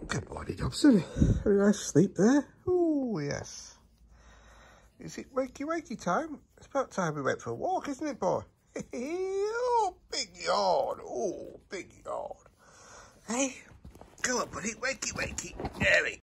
Good morning, Hobson. Had a nice sleep there. Oh, yes. Is it wakey time? It's about time we went for a walk, isn't it, boy? Oh, big yawn. Oh, big yawn. Hey, go on, buddy. Wakey. There we go.